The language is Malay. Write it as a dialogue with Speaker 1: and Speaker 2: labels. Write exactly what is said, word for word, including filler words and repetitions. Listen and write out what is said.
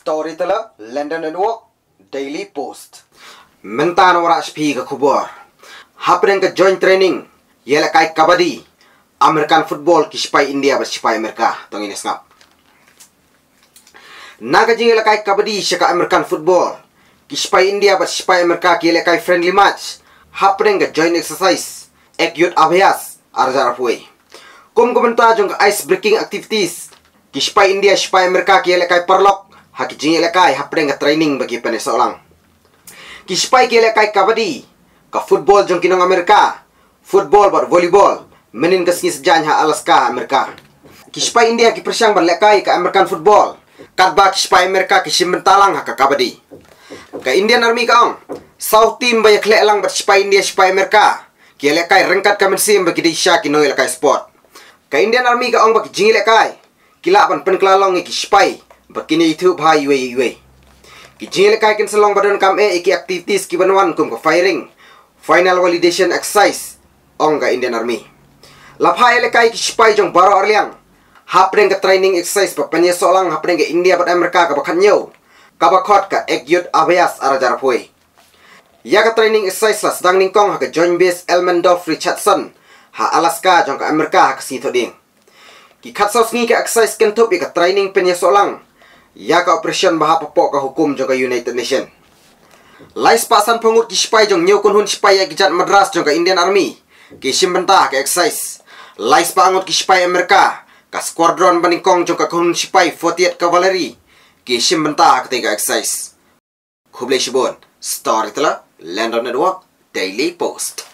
Speaker 1: Storyteller, London Network, Daily Post. Mentan orang sepi ke kubur. Hapren ke joint training, ialah kai kabadi, American football kispai India berspai Amerika. Tong ini ngap. Naga jing ialah kai kabadi syaka American football, kispai India berspai Amerika ialah kai friendly match. Hapren ke joint exercise, ek yut abhyas arjar puai. Kum komentar jong ice breaking activities, kispai India kispai Amerika ialah kai perlok. Haki jing ialah kai hapren ke training bagi penes seorang. Kispai ialah kai kabadi, ka football jong kinong Amerika, football bar volleyball, menin ke sini sejan ha Alaska Amerika. Kispai India ki persiang berlekai ke American football, kadba kispai Amerika ki simbentalang ha ka kabadi. Ka Indian Army ka ong, South team bayak lelang bar kispai India kispai Amerika, ki lekai rengkat ka mensim bagi di sya ki no lekai sport. Ka Indian Army ka ong bagi jing lekai, kila pan penklalong ki kispai, bakini itu bhai yue yue. Ki jing lekai kin selong badan kam e iki activities ki banwan kum ka firing. Final validation exercise ong ka Indian Army. Laphai lekai ki spai jong baro arliang. Hapren ka training exercise pa panye solang hapren ka India bat Amerika ka bakhanyo. Ka bakhot ka ek yut abhyas arajar phoi. Ya ka training exercise la sedang ningkong ha ka joint base Elmendorf Richardson ha Alaska jong ka Amerika ha ka sito ding. Ki khatsaw sngi ka exercise ken thup ka training panye solang. Ya ka operation baha papok ka hukum jong ka United Nation. Lais pasan pengut ki spai jong nyau kun hun spai ya kijat Madras jong ka Indian Army. Ki simbenta ka exercise. Lais pangut ki spai Amerika ka squadron baningkong jong ka kun spai fortieth Cavalry. Ki simbenta ka tiga exercise. Khublai shibon, Storyteller, London Network, Daily Post.